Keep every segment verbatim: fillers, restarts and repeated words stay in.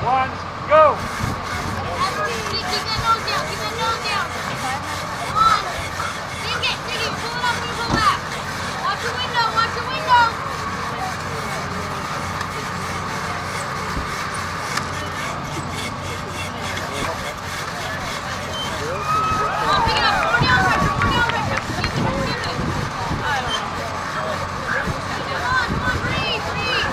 one, go! Keep that nose down, keep that nose down. Come on. Dig it, dig it. Pull it up, you pull back. Watch your window, watch your window. Come on, pick it up. More down pressure, more down pressure. Keep it, keep it. Come on, come on, breathe, breathe.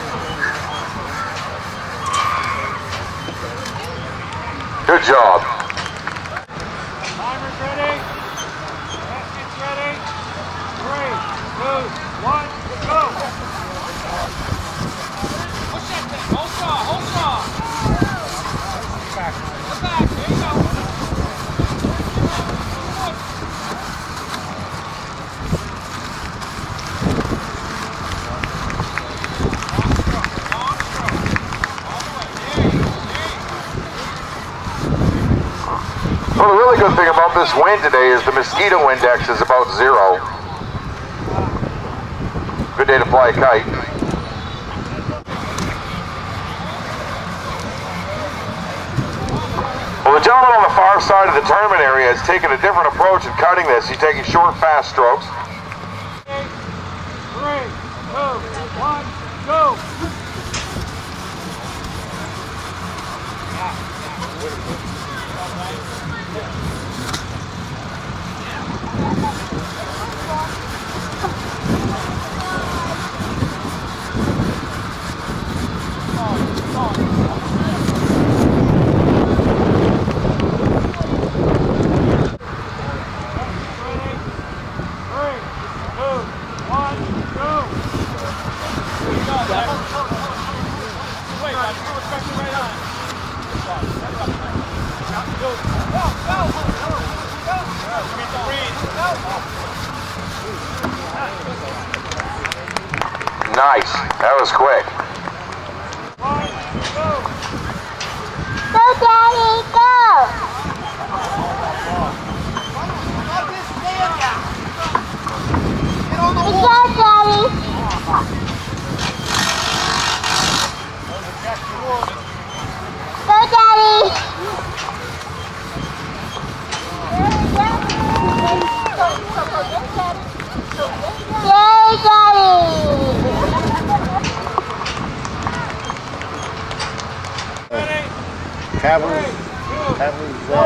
Good job. Timer's ready. Basket's ready. Three, two, one, go! Push that thing. Hold strong, hold strong. Back. Go back. There you go. Well, the really good thing about this wind today is the mosquito index is about zero. Good day to fly a kite. Well, the gentleman on the far side of the tournament area has taken a different approach in cutting this. He's taking short, fast strokes. Three, two, one, go! Nice. That was quick. Go, Daddy, go! Good job, Daddy. Go, Daddy. Yay, Daddy. Travelers, travelers, uh,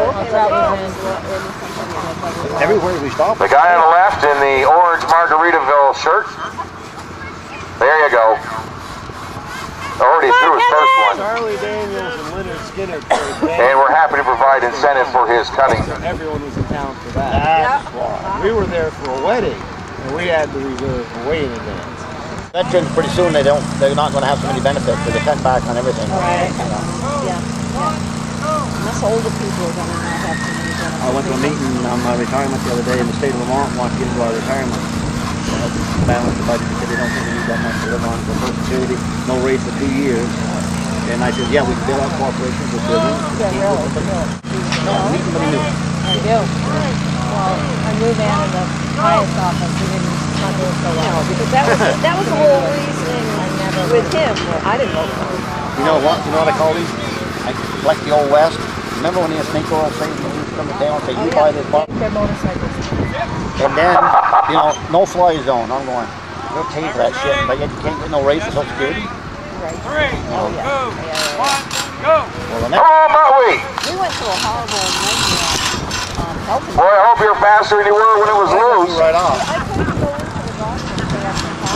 everywhere we stop. The guy on the left in the orange Margaritaville shirt. There you go. Already threw his first one. Charlie Daniels and Leonard Skinner. And we're happy to provide incentive for his cutting. Everyone was in town for that. That's why. We were there for a wedding, and we had to reserve way in advance. Veterans, pretty soon they don't, they're not going to have so many benefits, so they cut back on everything. Right. You know. Yeah. Yeah. Us older people are going to not have so many benefits. I went to a meeting on my retirement the other day in the state of Vermont and wanted to get into our retirement. So I balanced the budget because they don't think we need that much to live on for Social Security. No raise for two years. And I said, yeah, we can build out corporations with buildings. Yeah, really. No, we need somebody new. I do. Well, I moved in in the highest office. We didn't not do it so well. No, because that was that was the whole reason with him. I didn't vote for him. You know what? You know what I call these? I collect the old west. Remember when the snake oil salesman used to come to town and say, you buy this box? Their motorcycles. And then, you know, no fly zone. I'm going, you'll pay for that shit, but yet you can't get no raise for Social Security. Right. Three, Oh, yeah. two, Yeah, yeah, yeah. one, go! Well, the Come next on, Maui! We went through a horrible nightmare. Um, health Boy, I hope you're faster than you were when it was loose. right off. I couldn't go into the doctor and say after